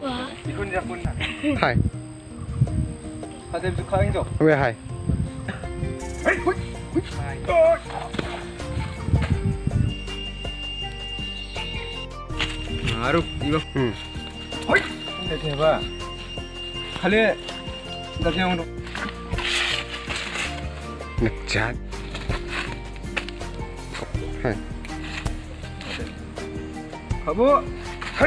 Hai. Ada bisa kain tu. Where hai? Hei, hui, hui. Aruf, ibu. Hoi. Ini siapa? Kali dah yang tu. Ngejat. Hai. Kamu. Hei.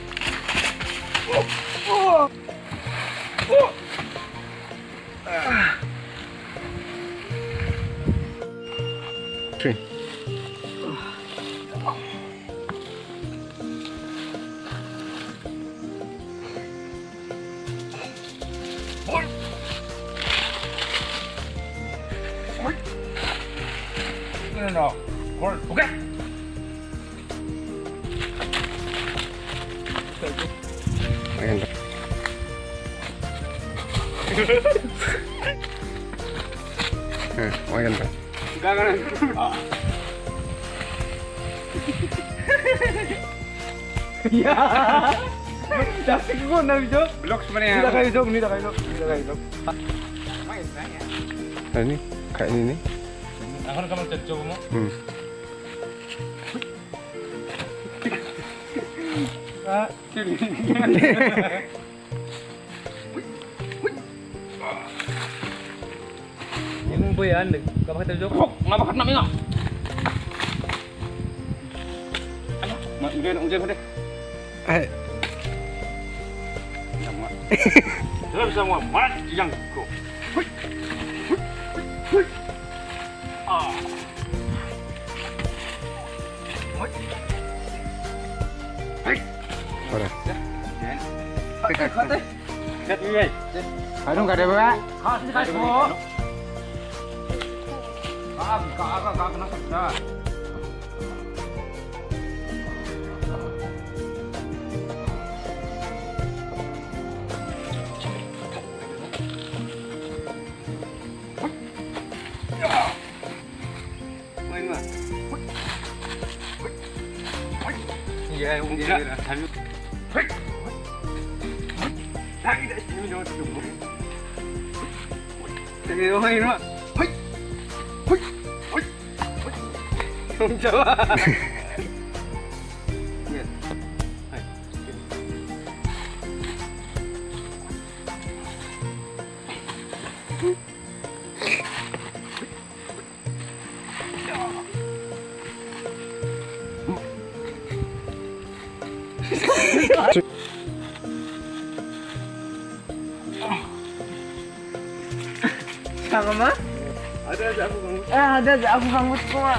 Oh. Oh. Three. No. Okay. Maganda. Maganda. Gaganan. Ya. Dasar ko na video. Vlogs mo na yan. Hindi kayo dog, hindi kayo dog, hindi kayo dog. Ini kayak ini nih. Ako na kamang tadyo mo. Ah, sini. Yung boy yan, kapag tadyo ko. Ngabakat namin nga. Ano? Unggen ko deh. Sama. Dalam semua mat yang ko. Ah. Udah. Kate. Kat ni. Aduh, nggak ada apa? Kasih mo. Kak kena saksa. Main mah. Iya, unggen lah. Lagi dah sini jauh tu. Jadi main mah. Hoi. Hoi. Hoi. Hoi. Jawa. Ya. Hai. Sama mah? Ada aku kamu. Ada aku kamu semua.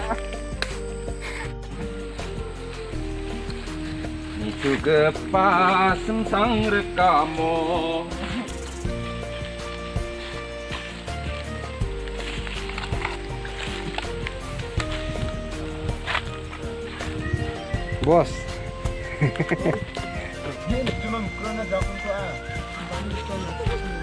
Itu kepasang sang rekamo. Bos. Ini cuma kurang ada aku tu ah.